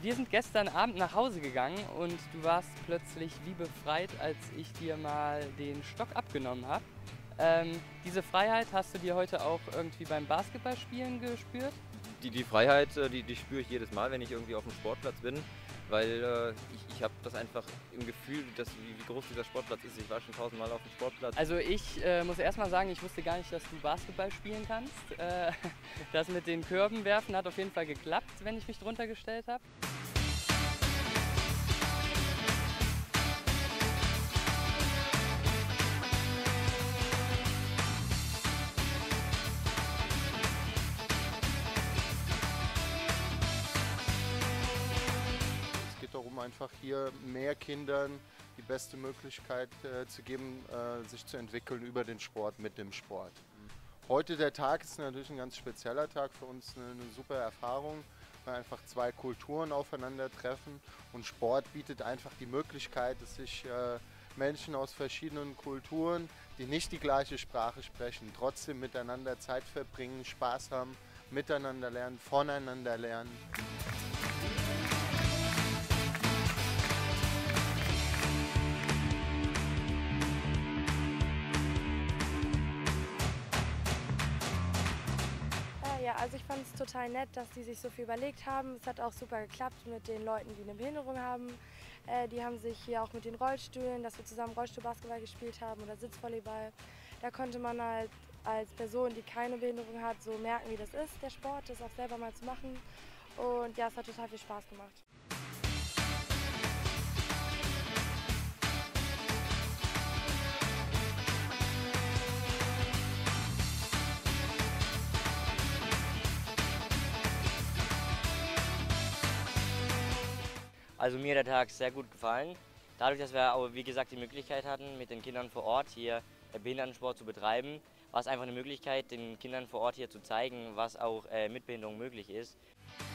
Wir sind gestern Abend nach Hause gegangen und du warst plötzlich wie befreit, als ich dir mal den Stock abgenommen habe. Diese Freiheit hast du dir heute auch irgendwie beim Basketballspielen gespürt? Die Freiheit, die spüre ich jedes Mal, wenn ich irgendwie auf dem Sportplatz bin, weil ich habe das einfach im Gefühl, wie groß dieser Sportplatz ist. Ich war schon tausendmal auf dem Sportplatz. Also ich muss erst mal sagen, ich wusste gar nicht, dass du Basketball spielen kannst. Das mit den Körben werfen hat auf jeden Fall geklappt, wenn ich mich drunter gestellt habe. Es geht darum, einfach hier mehr Kindern die beste Möglichkeit zu geben, sich zu entwickeln über den Sport, mit dem Sport. Heute der Tag ist natürlich ein ganz spezieller Tag für uns, eine super Erfahrung, weil einfach zwei Kulturen aufeinandertreffen und Sport bietet einfach die Möglichkeit, dass sich Menschen aus verschiedenen Kulturen, die nicht die gleiche Sprache sprechen, trotzdem miteinander Zeit verbringen, Spaß haben, miteinander lernen, voneinander lernen. Ja, also ich fand es total nett, dass die sich so viel überlegt haben. Es hat auch super geklappt mit den Leuten, die eine Behinderung haben. Die haben sich hier auch mit den Rollstühlen, dass wir zusammen Rollstuhlbasketball gespielt haben oder Sitzvolleyball. Da konnte man halt als Person, die keine Behinderung hat, so merken, wie das ist, der Sport, das auch selber mal zu machen. Und ja, es hat total viel Spaß gemacht. Also mir hat der Tag sehr gut gefallen. Dadurch, dass wir auch, wie gesagt, die Möglichkeit hatten, mit den Kindern vor Ort hier Behindertensport zu betreiben, war es einfach eine Möglichkeit, den Kindern vor Ort hier zu zeigen, was auch mit Behinderung möglich ist.